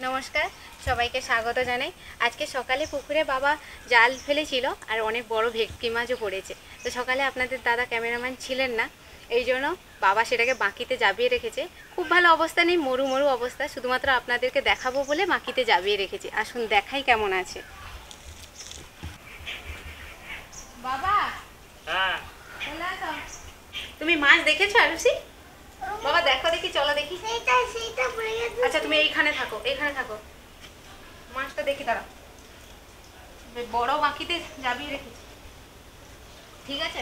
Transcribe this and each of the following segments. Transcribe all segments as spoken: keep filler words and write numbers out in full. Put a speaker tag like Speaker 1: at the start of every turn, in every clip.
Speaker 1: नमस्कार सबाइके स्वागत जानाई। आज के सकाले पुकुरे बाबा जाल फेलेछिलो और अनेक बड़ो भेटकी माछो पड़ेছে। तो सकाले आपनादेर दादा कैमरामैन छिलेन ना, এই জন্য বাবা সেটাকে বাকিতে জাবিয়ে রেখেছে। খুব ভালো অবস্থা নেই, মরু মরু অবস্থা, শুধুমাত্র আপনাদেরকে দেখাবো বলে বাকিতে জাবিয়ে রেখেছি। আসুন দেখাই কেমন আছে। বাবা হ্যাঁ চলে আসো। তুমি মাছ দেখেছো আরুষি? বাবা দেখো দেখি, চলো দেখি। সেইটা সেইটা পড়ে গেছে। আচ্ছা তুমি এইখানে থাকো, এইখানে থাকো, মাছটা দেখি। দাঁড়াও, বড় বাকিতে জাবিয়ে রেখেছি, ঠিক আছে?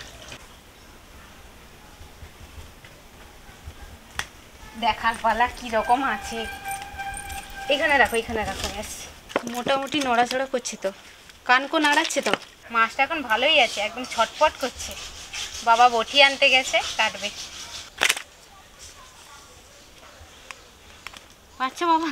Speaker 1: দেখার পালা কি রকম আছে। এখানে রাখো, এখানে রাখো। ব্যাস, মোটামুটি নড়াচড়া করছে তো, কানকো নাড়াচ্ছে তো। মাছটা এখন ভালোই আছে, একদম ছটপট করছে। বাবা বটি আনতে গেছে, কাটবে। আচ্ছা বাবা,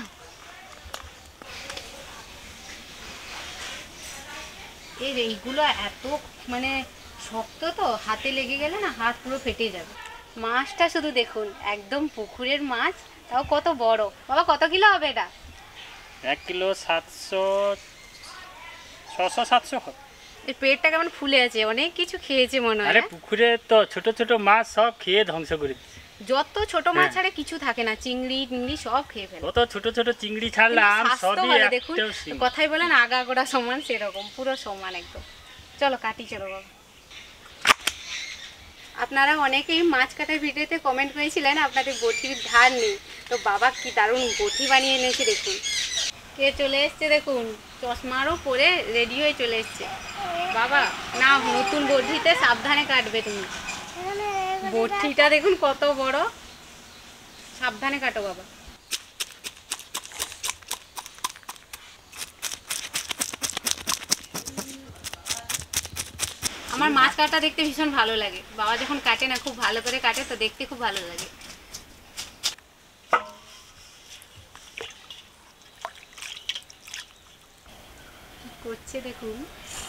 Speaker 1: এই এইগুলো এত মানে শক্ত তো, হাতে লেগে গেলে না হাত পুরো ফেটে যাবে। মাছটা শুধু দেখুন, একদম পুকুরের মাছ, তাও কত বড়। বাবা কত কিলো হবে এটা?
Speaker 2: এক কিলো সাতশো ছশো সাতশো।
Speaker 1: এর পেটটা কেমন ফুলে আছে, অনেক কিছু খেয়েছে মনে হয়।
Speaker 2: আরে পুকুরে তো ছোট ছোট মাছ সব খেয়ে ধ্বংস করে দিচ্ছে।
Speaker 1: যত ছোট মাছ ছাড়া কিছু থাকে না, চিংড়ি টিংড়ি সব খেয়ে ফেলে।
Speaker 2: কত ছোট ছোট চিংড়ি ছাড়লাম, সবই
Speaker 1: দেখুন। কথাই বলেন আগা গোড়া সমান, সেরকম পুরো সমান একদম। চলো কাটি, চলো বাবা। আপনারা অনেকেই মাছ কাটার ভিডিওতে কমেন্ট করেছিলেন আপনাদের বটির ধার নেই, তো বাবা কি দারুণ বটি বানিয়ে এনেছে দেখুন। কে চলে এসছে দেখুন, চশমারও পরে রেডি হয়ে চলে এসছে। বাবা না, নতুন বটিতে সাবধানে কাটবে তুমি। বটিটা দেখুন কত বড়, সাবধানে কাটো বাবা। আমার মাছ কাটা দেখতে ভীষণ ভালো লাগে। বাবা যখন কাটে না, খুব ভালো করে কাটে, তো দেখতে খুব ভালো লাগে। কি করছে দেখুন।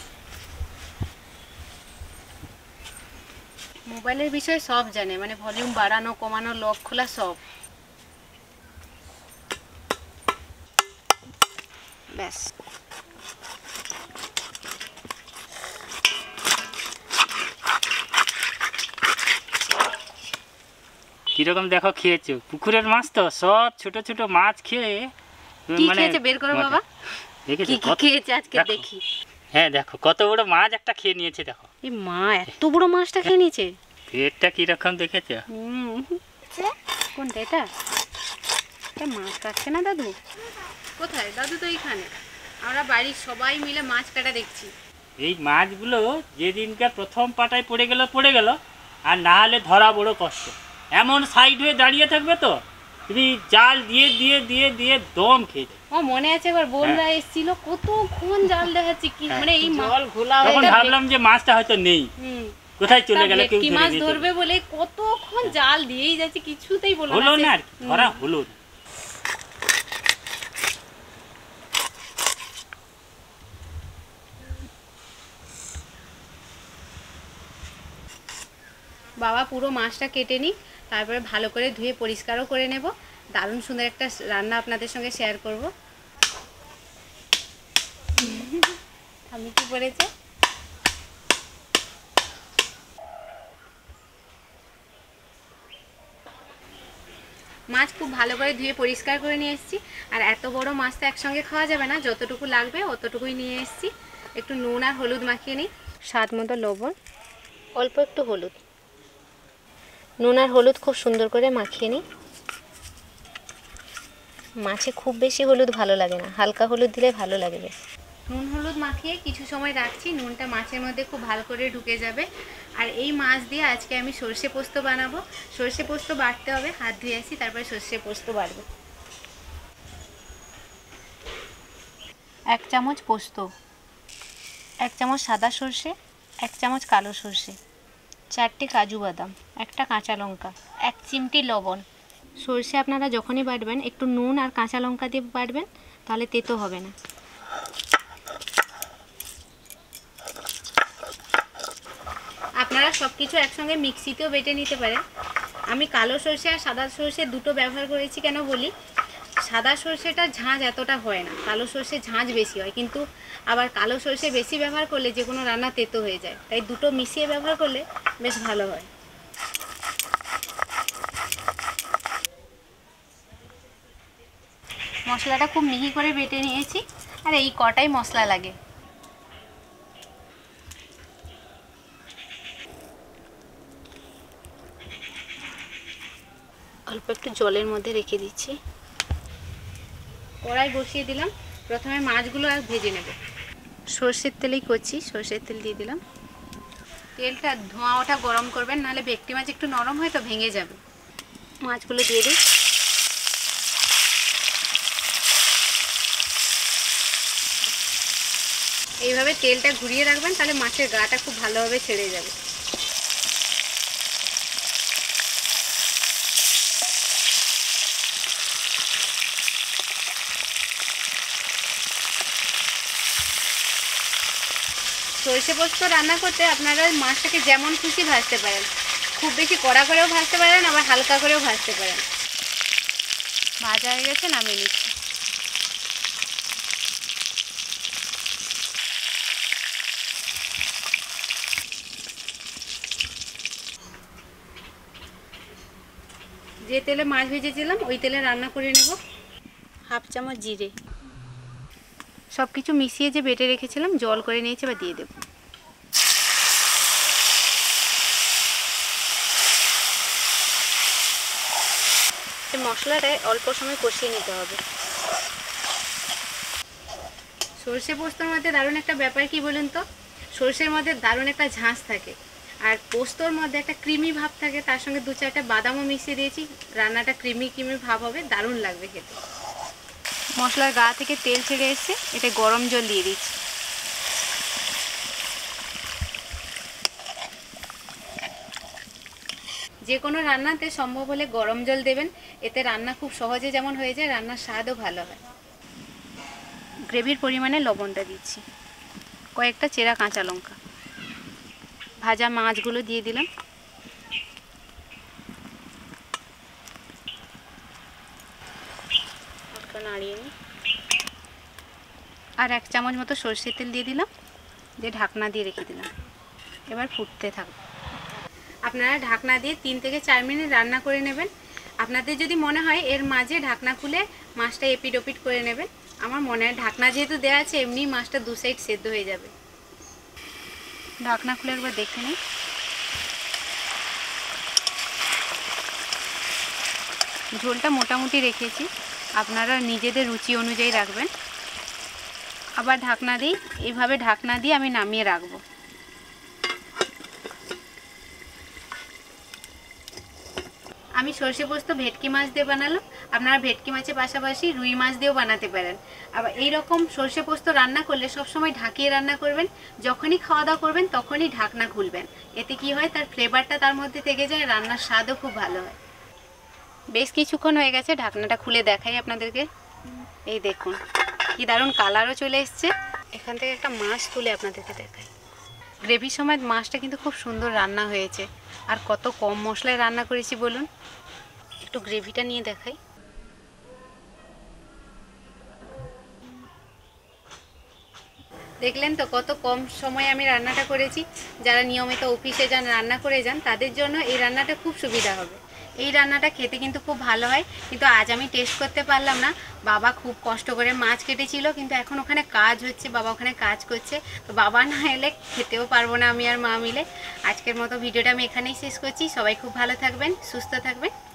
Speaker 1: মোবাইলের বিষয়ে সব জানে, মানে ভলিউম বাড়ানো কমানো লক খোলা সব। ব্যাস,
Speaker 2: কিরকম দেখো খেয়েছো। পুকুরের মাছ তো সব ছোট ছোট মাছ খেয়ে
Speaker 1: মানে বের করো বাবা। দেখেছো কি খেয়েছে আজকে দেখি।
Speaker 2: হ্যাঁ দেখো কত বড় মাছ একটা খেয়ে নিয়েছে। দেখো
Speaker 1: এই মা এত বড় মাছটা খেয়ে নিয়েছে।
Speaker 2: পেটটা কিরকম দেখেছো?
Speaker 1: কোনটা এটা? এটা মাছ কাটছে না দাদু? কোথায় দাদু? তো এইখানে আমরা বাড়ির সবাই মিলে মাছ কাটা দেখছি।
Speaker 2: এই মাছগুলো যেদিনকার প্রথম পাটায় পড়ে গেল পড়ে গেল, আর না হলে ধরা বড় কষ্ট। এমন সাইড হয়ে দাঁড়িয়ে থাকবে তো, তুমি জাল দিয়ে দিয়ে দিয়ে দিয়ে দম খেয়ে।
Speaker 1: ও মনে আছে একবার বোনরা এসেছিল, কতক্ষণ জাল দেখাচ্ছি কি, মানে এই
Speaker 2: জল ঘোলা। তখন ভাবলাম যে মাছটা হয়তো নেই, কোথায় চলে গেল, কেউ
Speaker 1: কি মাছ ধরবে বলে কতক্ষণ জাল দিয়েই যাচ্ছে, কিছুতেই বলো না।
Speaker 2: হলো না, ধরা হলো না।
Speaker 1: বাবা পুরো মাছটা কেটে নিই, তারপরে ভালো করে ধুয়ে পরিষ্কারও করে নেব। দারুণ সুন্দর একটা রান্না আপনাদের সঙ্গে শেয়ার করব। আমি কি করেছে, মাছ খুব ভালো করে ধুয়ে পরিষ্কার করে নিয়ে এসেছি। আর এত বড় মাছটা একসঙ্গে খাওয়া যাবে না, যতটুকু লাগবে অতটুকুই নিয়ে এসেছি। একটু নুন আর হলুদ মাখিয়ে নিই, স্বাদ মতো লবণ, অল্প একটু হলুদ, নুন আর হলুদ খুব সুন্দর করে মাখিয়ে নিই। মাছে খুব বেশি হলুদ ভালো লাগে না, হালকা হলুদ দিলে ভালো লাগে বেশ। নুন হলুদ মাখিয়ে কিছু সময় রাখছি, নুনটা মাছের মধ্যে খুব ভালো করে ঢুকে যাবে। আর এই মাছ দিয়ে আজকে আমি সর্ষে পোস্ত বানাবো। সর্ষে পোস্ত বাটতে হবে, হাত ধুয়ে আসি, তারপরে সর্ষে পোস্ত বাটবো। এক চামচ পোস্ত, এক চামচ সাদা সর্ষে, এক চামচ কালো সর্ষে, চারটে কাজু বাদাম, একটা কাঁচা লঙ্কা, এক চিমটি লবণ। সর্ষে আপনারা যখনই বাটবেন একটু নুন আর কাঁচা লঙ্কা দিয়ে বাটবেন, তাহলে তেতো হবে না। আপনারা সব কিছু একসঙ্গে মিক্সিতেও বেটে নিতে পারেন। আমি কালো সর্ষে আর সাদা সর্ষে দুটো ব্যবহার করেছি, কেন বলি, সাদা সর্ষেটা ঝাঁঝ এতটা হয় না, কালো সর্ষে ঝাঁঝ বেশি হয়, কিন্তু আবার কালো সর্ষে বেশি ব্যবহার করলে যে কোনো রান্না তেতো হয়ে যায়, তাই দুটো মিশিয়ে ব্যবহার করলে বেশ ভালো হয়। মশলাটা খুব মিহি করে বেটে নিয়েছি, আর এই কটাই মশলা লাগে। অল্প একটু জলের মধ্যে রেখে দিচ্ছি। কড়াই বসিয়ে দিলাম, প্রথমে মাছগুলো আর ভেজে নেব। সর্ষের তেলেই করছি, সর্ষের তেল দিয়ে দিলাম। তেলটা ধোঁয়া ওঠা গরম করবেন, নাহলে ভেটকি মাছ একটু নরম হয় তো ভেঙে যাবে। মাছগুলো দিয়ে দিই। এইভাবে তেলটা ঘুরিয়ে রাখবেন, তাহলে মাছের গাটা খুব ভালোভাবে ছেড়ে যাবে। সরষে পোস্ত রান্না করতে আপনারা মাছটাকে যেমন খুশি ভাজতে পারেন, খুব বেশি কড়া করেও ভাজতে পারেন, আবার হালকা করেও ভাজতে পারেন। ভাজা হয়ে গেছে, নামিয়ে নিচ্ছি। যে তেলে মাছ ভেজেছিলাম ওই তেলে রান্না করে নেব। হাফ চামচ জিরে, সব কিছু মিশিয়ে যে বেটে রেখেছিলাম জল করে নিয়েছি, বা দিয়ে দেব। মশলাটায় অল্প সময় কষিয়ে নিতে হবে। সর্ষে পোস্তর মধ্যে দারুণ একটা ব্যাপার কি বলুন তো, সর্ষের মধ্যে দারুণ একটা ঝাঁঝ থাকে, আর পোস্তর মধ্যে একটা ক্রিমি ভাব থাকে, তার সঙ্গে দু চারটা বাদামও মিশিয়ে দিয়েছি, রান্নাটা ক্রিমি ক্রিমি ভাব হবে, দারুণ লাগবে খেতে। মশলার গা থেকে তেল ছেড়ে এসছে, এটা গরম জল দিয়ে দিচ্ছি। যে কোনো রান্নাতে সম্ভব হলে গরম জল দেবেন, এতে রান্না খুব সহজে যেমন হয়ে যায়, রান্নার স্বাদও ভালো হয়। গ্রেভির পরিমাণে লবণটা দিচ্ছি, কয়েকটা চেরা কাঁচা লঙ্কা, ভাজা মাছগুলো দিয়ে দিলাম। নাড়িয়ে নিই। আর এক চামচ মতো সরষের তেল দিয়ে দিলাম, দিয়ে ঢাকনা দিয়ে রেখে দিলাম। এবার ফুটতে থাকবে। আপনারা ঢাকনা দিয়ে তিন থেকে চার মিনিট রান্না করে নেবেন। আপনাদের যদি মনে হয় এর মাঝে ঢাকনা খুলে মাছটা এপিট ওপিট করে নেবেন, আমার মনে হয় ঢাকনা যেহেতু দেওয়া আছে এমনি মাছটা দু সাইড সেদ্ধ হয়ে যাবে। ঢাকনা খুলে একবার দেখে নিই। ঝোলটা মোটামুটি রেখেছি, আপনারা নিজেদের রুচি অনুযায়ী রাখবেন। আবার ঢাকনা দিই, এইভাবে ঢাকনা দিয়ে আমি নামিয়ে রাখবো। আমি সর্ষে পোস্ত ভেটকি মাছ দিয়ে বানালাম, আপনারা ভেটকি মাছের পাশাপাশি রুই মাছ দিয়েও বানাতে পারেন। আবার এই রকম সর্ষে পোস্ত রান্না করলে সবসময় ঢাকিয়ে রান্না করবেন, যখনই খাওয়া দাওয়া করবেন তখনই ঢাকনা খুলবেন। এতে কি হয়, তার ফ্লেভারটা তার মধ্যে থেকে যায়, রান্নার স্বাদও খুব ভালো হয়। বেশ কিছুক্ষণ হয়ে গেছে, ঢাকনাটা খুলে দেখাই আপনাদেরকে। এই দেখুন কি দারুণ কালারও চলে এসছে। এখান থেকে একটা মাছ তুলে আপনাদেরকে দেখাই। গ্রেভির সময় মাছটা কিন্তু খুব সুন্দর রান্না হয়েছে, আর কত কম মশলায় রান্না করেছি বলুন। একটু গ্রেভিটা নিয়ে দেখাই। দেখলেন তো কত কম সময়ে আমি রান্নাটা করেছি। যারা নিয়মিত অফিসে যান, রান্না করে যান, তাদের জন্য এই রান্নাটা খুব সুবিধা হবে। এই রান্নাটা খেতে কিন্তু খুব ভালো হয়, কিন্তু আজ আমি টেস্ট করতে পারলাম না। বাবা খুব কষ্ট করে মাছ কেটেছিল, কিন্তু এখন ওখানে কাজ হচ্ছে, বাবা ওখানে কাজ করছে, তো বাবা না এলে খেতেও পারবো না আমি আর মা মিলে। আজকের মতো ভিডিওটা আমি এখানেই শেষ করছি। সবাই খুব ভালো থাকবেন, সুস্থ থাকবেন।